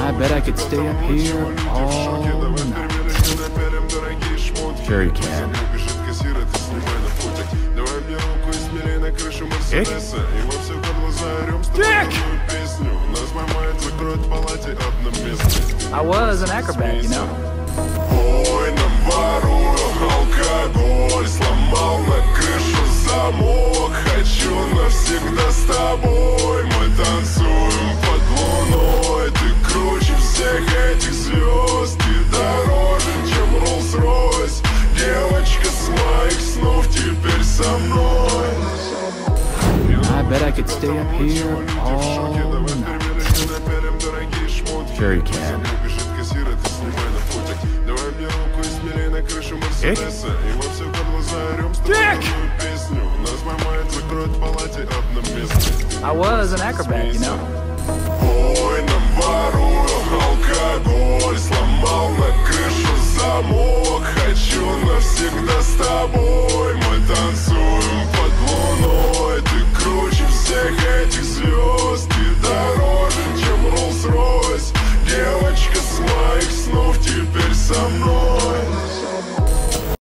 I bet I could stay up here all night. Sure you can. Dick? Dick! I was an acrobat, you know. Ой, нам ворую алкоголь, сломал на крышу замок. Хочу навсегда с тобой, мы танцуем под луной. Ты круче всех этих звезд, ты дороже, чем Rolls-Royce. Девочка с моих снов теперь со мной. I bet I could stay up here all night. Sure you can. Dick? Dick! I was an acrobat, you know. Ой, нам ворую алкоголь, сломал на крышу замок. Хочу навсегда с тобой, мы танцуем